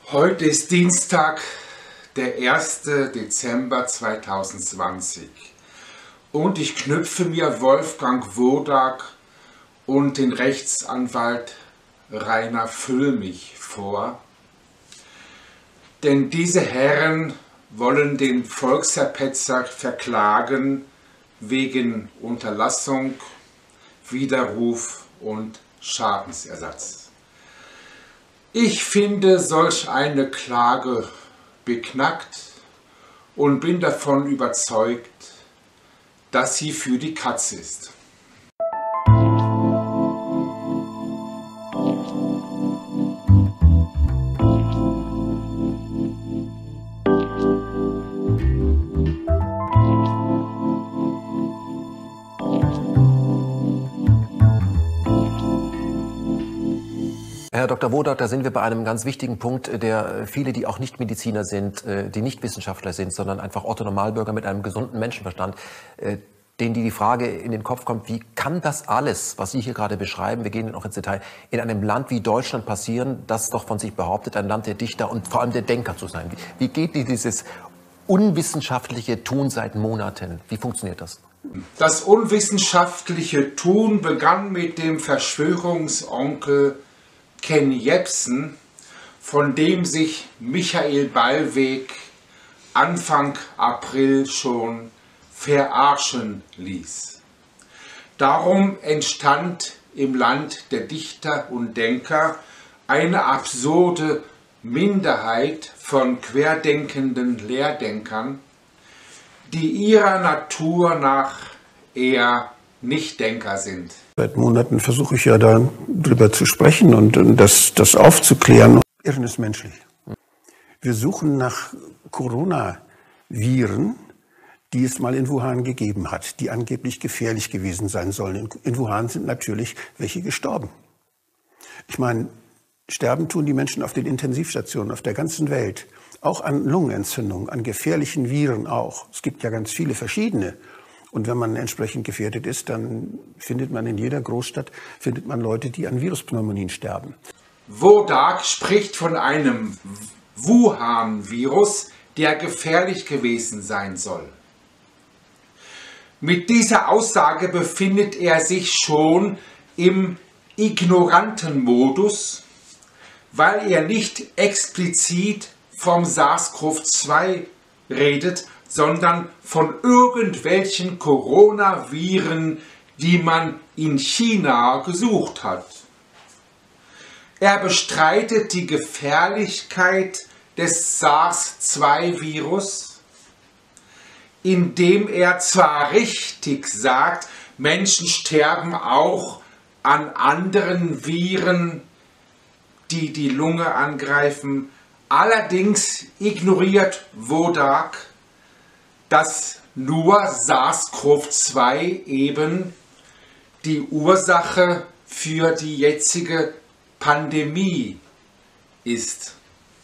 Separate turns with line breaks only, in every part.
Heute ist Dienstag, der 1. Dezember 2020 und ich knüpfe mir Wolfgang Wodak und den Rechtsanwalt Rainer Füllmich vor, denn diese Herren wollen den Volksverpetzer verklagen wegen Unterlassung, Widerruf und Schadensersatz. Ich finde solch eine Klage beknackt und bin davon überzeugt, dass sie für die Katz ist.
Herr Dr. Wodak, da sind wir bei einem ganz wichtigen Punkt, der viele, die auch nicht Mediziner sind, die nicht Wissenschaftler sind, sondern einfach Otto-Normalbürger mit einem gesunden Menschenverstand, denen die Frage in den Kopf kommt, wie kann das alles, was Sie hier gerade beschreiben, wir gehen noch ins Detail, in einem Land wie Deutschland passieren, das doch von sich behauptet, ein Land der Dichter und vor allem der Denker zu sein? Wie geht dieses unwissenschaftliche Tun seit Monaten? Wie funktioniert das?
Das unwissenschaftliche Tun begann mit dem Verschwörungsonkel Ken Jebsen, von dem sich Michael Ballweg Anfang April schon verarschen ließ. Darum entstand im Land der Dichter und Denker eine absurde Minderheit von querdenkenden Lehrdenkern, die ihrer Natur nach eher Nichtdenker sind.
Seit Monaten versuche ich ja darüber zu sprechen und das aufzuklären. Irren ist menschlich. Wir suchen nach Coronaviren, die es mal in Wuhan gegeben hat, die angeblich gefährlich gewesen sein sollen. In Wuhan sind natürlich welche gestorben. Ich meine, sterben tun die Menschen auf den Intensivstationen auf der ganzen Welt. Auch an Lungenentzündungen, an gefährlichen Viren auch. Es gibt ja ganz viele verschiedene. Und wenn man entsprechend gefährdet ist, dann findet man in jeder Großstadt Leute, die an Viruspneumonien sterben.
Wodak spricht von einem Wuhan-Virus, der gefährlich gewesen sein soll. Mit dieser Aussage befindet er sich schon im Ignorantenmodus, weil er nicht explizit vom SARS-CoV-2 redet, sondern von irgendwelchen Coronaviren, die man in China gesucht hat. Er bestreitet die Gefährlichkeit des SARS-2-Virus, indem er zwar richtig sagt, Menschen sterben auch an anderen Viren, die die Lunge angreifen. Allerdings ignoriert Wodak, dass nur SARS-CoV-2 eben die Ursache für die jetzige Pandemie ist.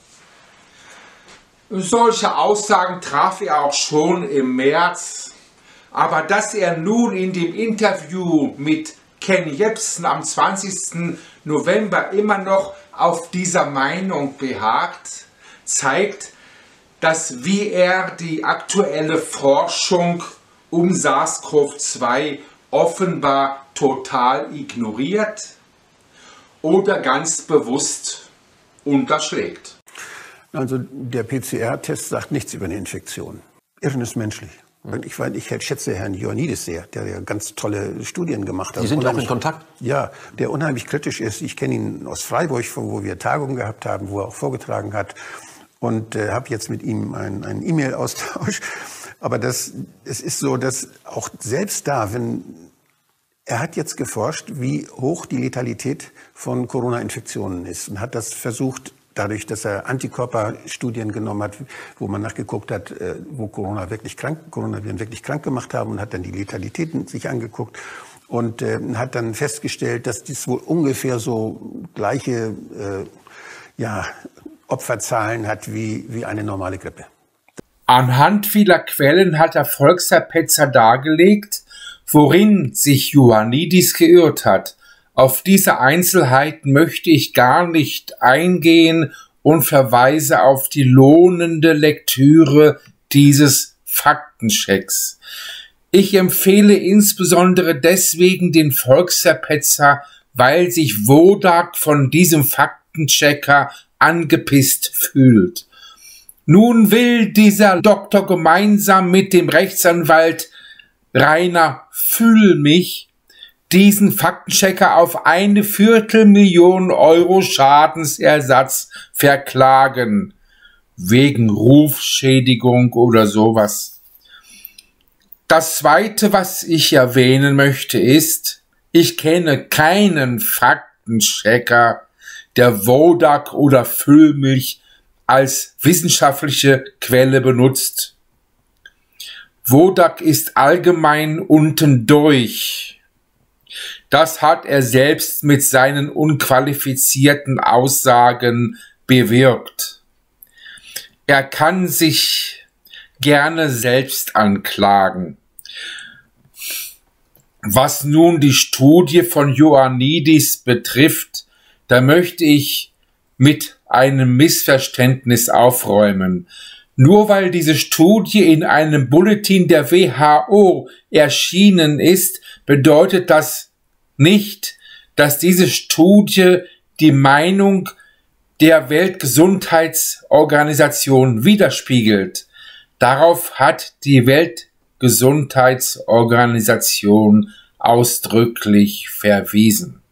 Solche Aussagen traf er auch schon im März, aber dass er nun in dem Interview mit Ken Jebsen am 20. November immer noch auf dieser Meinung beharrt, zeigt, dass wie er die aktuelle Forschung um SARS-CoV-2 offenbar total ignoriert oder ganz bewusst unterschlägt.
Also der PCR-Test sagt nichts über eine Infektion. Irren ist menschlich. Ich schätze Herrn Ioannidis sehr, der ja ganz tolle Studien gemacht hat.
Sie sind ja auch in Kontakt?
Ja, der unheimlich kritisch ist. Ich kenne ihn aus Freiburg, wo wir Tagungen gehabt haben, wo er auch vorgetragen hat. Und habe jetzt mit ihm einen E-Mail-Austausch. Aber es ist so, dass auch selbst er hat jetzt geforscht, wie hoch die Letalität von Corona-Infektionen ist und hat das versucht, dadurch, dass er Antikörperstudien genommen hat, wo man nachgeguckt hat, wo Coronaviren wirklich krank gemacht haben, und hat dann die Letalitäten sich angeguckt und hat dann festgestellt, dass dies wohl ungefähr so gleiche Opferzahlen hat wie eine normale Grippe.
Anhand vieler Quellen hat der Volksverpetzer dargelegt, worin sich Ioannidis geirrt hat. Auf diese Einzelheiten möchte ich gar nicht eingehen und verweise auf die lohnende Lektüre dieses Faktenchecks. Ich empfehle insbesondere deswegen den Volksverpetzer, weil sich Wodak von diesem Faktenchecker angepisst fühlt. Nun will dieser Doktor gemeinsam mit dem Rechtsanwalt Rainer Fühlmich diesen Faktenchecker auf 250.000 Euro Schadensersatz verklagen, wegen Rufschädigung oder sowas. Das Zweite, was ich erwähnen möchte, ist, ich kenne keinen Faktenchecker, der Wodak oder Füllmilch als wissenschaftliche Quelle benutzt. Wodak ist allgemein unten durch. Das hat er selbst mit seinen unqualifizierten Aussagen bewirkt. Er kann sich gerne selbst anklagen. Was nun die Studie von Ioannidis betrifft, da möchte ich mit einem Missverständnis aufräumen. Nur weil diese Studie in einem Bulletin der WHO erschienen ist, bedeutet das nicht, dass diese Studie die Meinung der Weltgesundheitsorganisation widerspiegelt. Darauf hat die Weltgesundheitsorganisation ausdrücklich verwiesen.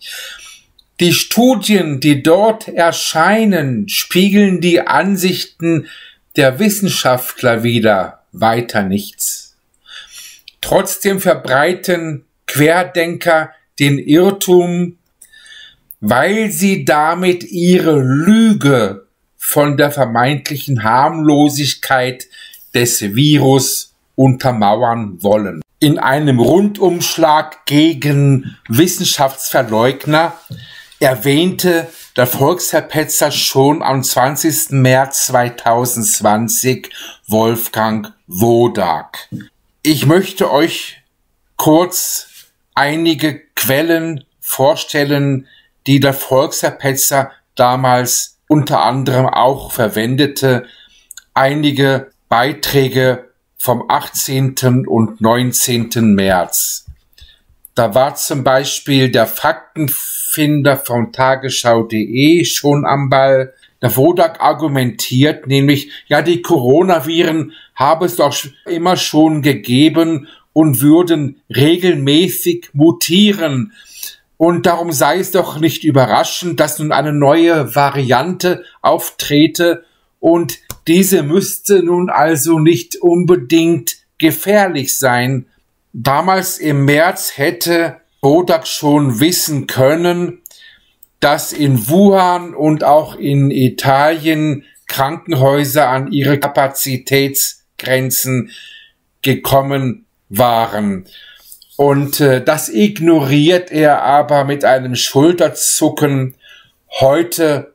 Die Studien, die dort erscheinen, spiegeln die Ansichten der Wissenschaftler wider, weiter nichts. Trotzdem verbreiten Querdenker den Irrtum, weil sie damit ihre Lüge von der vermeintlichen Harmlosigkeit des Virus untermauern wollen. In einem Rundumschlag gegen Wissenschaftsverleugner erwähnte der Volksverpetzer schon am 20. März 2020 Wolfgang Wodak. Ich möchte euch kurz einige Quellen vorstellen, die der Volksverpetzer damals unter anderem auch verwendete. Einige Beiträge vom 18. und 19. März. Da war zum Beispiel der Faktenfinder von Tagesschau.de schon am Ball. Der Wodak argumentiert nämlich, ja, die Coronaviren habe es doch immer schon gegeben und würden regelmäßig mutieren. Und darum sei es doch nicht überraschend, dass nun eine neue Variante auftrete und diese müsste nun also nicht unbedingt gefährlich sein. Damals im März hätte Wodak schon wissen können, dass in Wuhan und auch in Italien Krankenhäuser an ihre Kapazitätsgrenzen gekommen waren. Und das ignoriert er aber mit einem Schulterzucken. Heute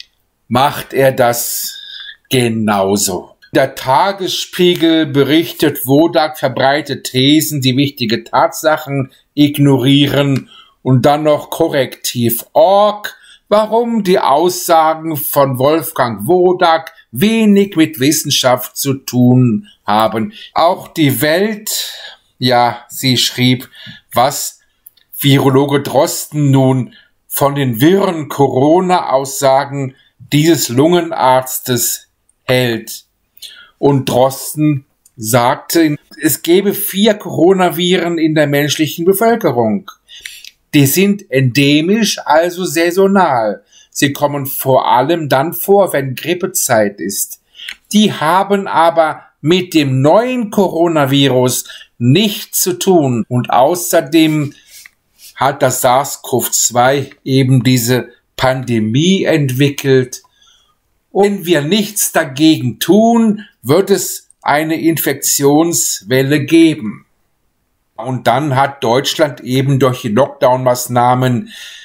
macht er das genauso. Der Tagesspiegel berichtet, Wodak verbreitet Thesen, die wichtige Tatsachen ignorieren, und dann noch Korrektiv.org, warum die Aussagen von Wolfgang Wodak wenig mit Wissenschaft zu tun haben. Auch die Welt, ja, sie schrieb, was Virologe Drosten nun von den wirren Corona-Aussagen dieses Lungenarztes hält. Und Drosten sagte, es gebe 4 Coronaviren in der menschlichen Bevölkerung. Die sind endemisch, also saisonal. Sie kommen vor allem dann vor, wenn Grippezeit ist. Die haben aber mit dem neuen Coronavirus nichts zu tun. Und außerdem hat das SARS-CoV-2 eben diese Pandemie entwickelt. Und wenn wir nichts dagegen tun, wird es eine Infektionswelle geben. Und dann hat Deutschland eben durch die Lockdown-Maßnahmen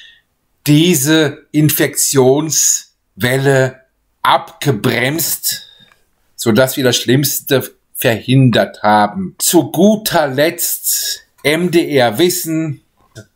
diese Infektionswelle abgebremst, sodass wir das Schlimmste verhindert haben. Zu guter Letzt MDR Wissen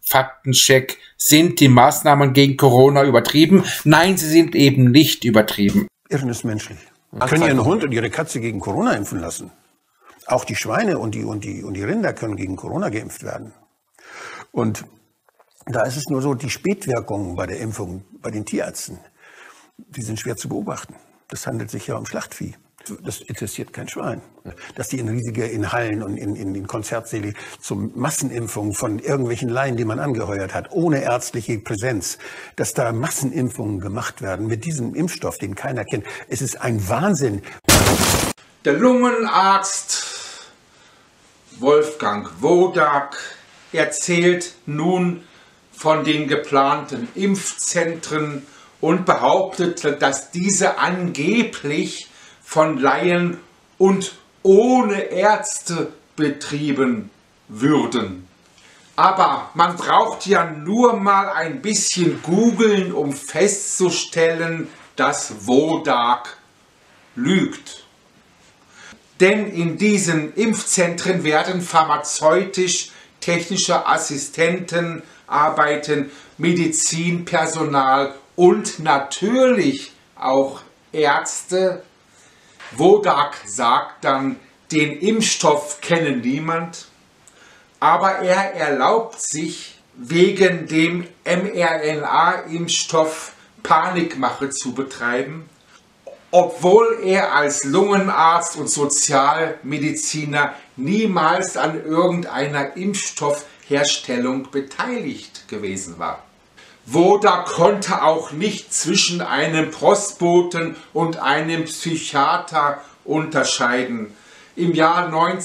Faktencheck. Sind die Maßnahmen gegen Corona übertrieben? Nein, sie sind eben nicht übertrieben.
Irren ist menschlich. Man können ihren Hund und ihre Katze gegen Corona impfen lassen. Auch die Schweine und die Rinder können gegen Corona geimpft werden. Und da ist es nur so, die Spätwirkungen bei der Impfung, bei den Tierärzten, die sind schwer zu beobachten. Das handelt sich ja um Schlachtvieh. Das interessiert kein Schwein. Dass die in Hallen und in Konzertsäle zum Massenimpfungen von irgendwelchen Laien, die man angeheuert hat, ohne ärztliche Präsenz, dass da Massenimpfungen gemacht werden mit diesem Impfstoff, den keiner kennt. Es ist ein Wahnsinn.
Der Lungenarzt Wolfgang Wodak erzählt nun von den geplanten Impfzentren und behauptet, dass diese angeblich von Laien und ohne Ärzte betrieben würden. Aber man braucht ja nur mal ein bisschen googeln, um festzustellen, dass Wodak lügt. Denn in diesen Impfzentren werden pharmazeutisch-technische Assistenten arbeiten, Medizinpersonal und natürlich auch Ärzte. Wodak sagt dann, den Impfstoff kenne niemand, aber er erlaubt sich wegen dem mRNA-Impfstoff Panikmache zu betreiben, obwohl er als Lungenarzt und Sozialmediziner niemals an irgendeiner Impfstoffherstellung beteiligt gewesen war. Wodak konnte auch nicht zwischen einem Postboten und einem Psychiater unterscheiden. Im Jahr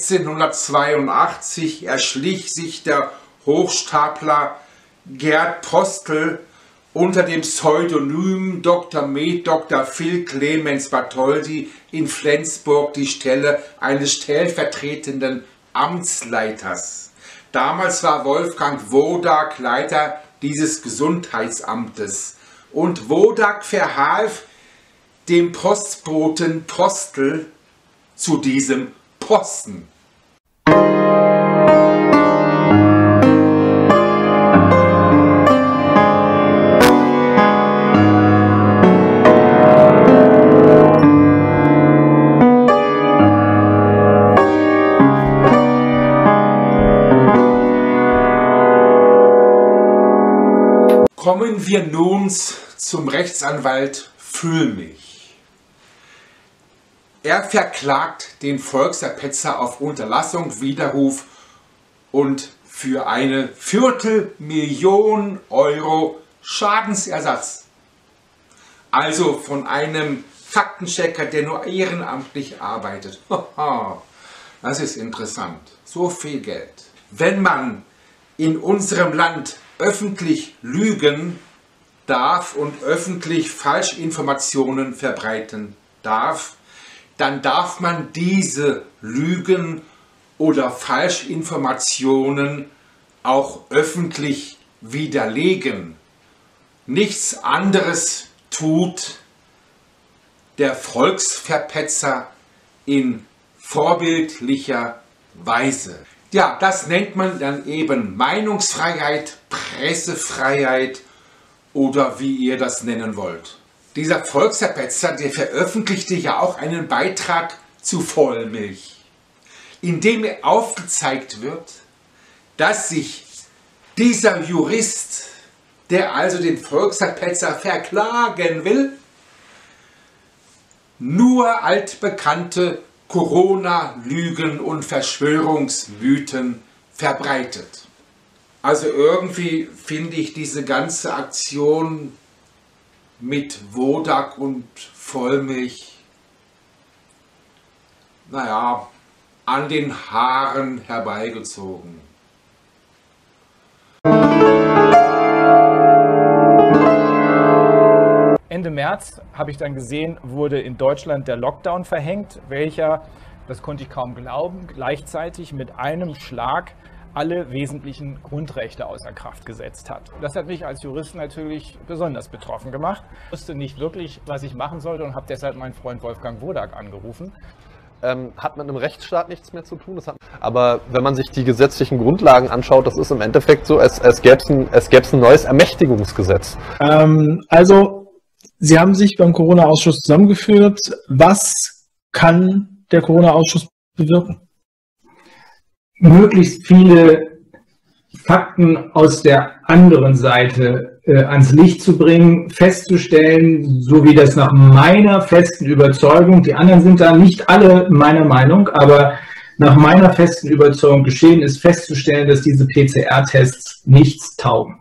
1982 erschlich sich der Hochstapler Gerd Postel unter dem Pseudonym Dr. Med. Dr. Phil Clemens Bartholdy in Flensburg die Stelle eines stellvertretenden Amtsleiters. Damals war Wolfgang Wodak Leiter dieses Gesundheitsamtes und Wodak verhalf dem Postboten Postel zu diesem Posten. Kommen wir nun zum Rechtsanwalt Füllmich. Er verklagt den Volksverpetzer auf Unterlassung, Widerruf und für eine 250.000 Euro Schadensersatz. Also von einem Faktenchecker, der nur ehrenamtlich arbeitet. Das ist interessant. So viel Geld. Wenn man in unserem Land öffentlich lügen darf und öffentlich Falschinformationen verbreiten darf, dann darf man diese Lügen oder Falschinformationen auch öffentlich widerlegen. Nichts anderes tut der Volksverpetzer in vorbildlicher Weise. Ja, das nennt man dann eben Meinungsfreiheit, Pressefreiheit oder wie ihr das nennen wollt. Dieser Volksverpetzer, der veröffentlichte ja auch einen Beitrag zu Vollmilch, in dem aufgezeigt wird, dass sich dieser Jurist, der also den Volksverpetzer verklagen will, nur altbekannte Corona-Lügen und Verschwörungsmythen verbreitet. Also irgendwie finde ich diese ganze Aktion mit Wodak und Vollmilch, naja, an den Haaren herbeigezogen.
Ende März, habe ich dann gesehen, wurde in Deutschland der Lockdown verhängt, welcher, das konnte ich kaum glauben, gleichzeitig mit einem Schlag alle wesentlichen Grundrechte außer Kraft gesetzt hat. Das hat mich als Jurist natürlich besonders betroffen gemacht. Ich wusste nicht wirklich, was ich machen sollte und habe deshalb meinen Freund Wolfgang Wodak angerufen.
hat mit einem Rechtsstaat nichts mehr zu tun. Aber wenn man sich die gesetzlichen Grundlagen anschaut, das ist im Endeffekt so, es gäbe ein neues Ermächtigungsgesetz.
Also, Sie haben sich beim Corona-Ausschuss zusammengeführt. Was kann der Corona-Ausschuss bewirken?
Möglichst viele Fakten aus der anderen Seite ans Licht zu bringen, festzustellen, so wie das nach meiner festen Überzeugung, die anderen sind da nicht alle meiner Meinung, aber nach meiner festen Überzeugung geschehen ist, festzustellen, dass diese PCR-Tests nichts taugen.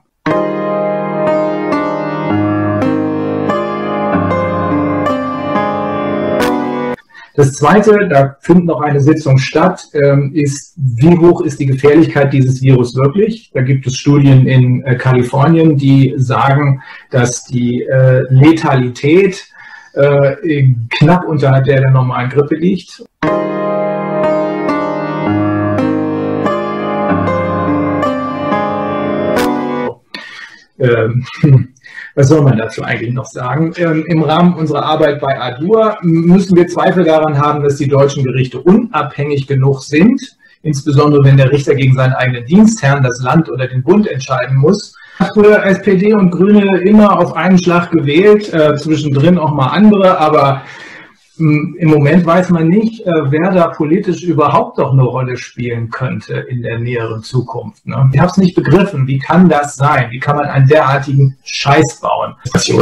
Das Zweite, da findet noch eine Sitzung statt, ist, wie hoch ist die Gefährlichkeit dieses Virus wirklich? Da gibt es Studien in Kalifornien, die sagen, dass die Letalität knapp unterhalb der normalen Grippe liegt. Was soll man dazu eigentlich noch sagen? Im Rahmen unserer Arbeit bei ADUR müssen wir Zweifel daran haben, dass die deutschen Gerichte unabhängig genug sind, insbesondere wenn der Richter gegen seinen eigenen Dienstherrn, das Land oder den Bund entscheiden muss. Früher SPD und Grüne immer auf einen Schlag gewählt, zwischendrin auch mal andere, aber im Moment weiß man nicht, wer da politisch überhaupt noch eine Rolle spielen könnte in der näheren Zukunft. Ne? Ich habe es nicht begriffen. Wie kann das sein? Wie kann man einen derartigen Scheiß bauen?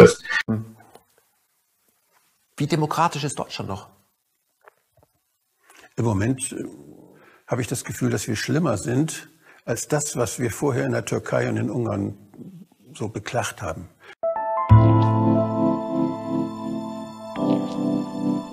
Wie demokratisch ist Deutschland noch?
Im Moment habe ich das Gefühl, dass wir schlimmer sind als das, was wir vorher in der Türkei und in Ungarn so beklagt haben.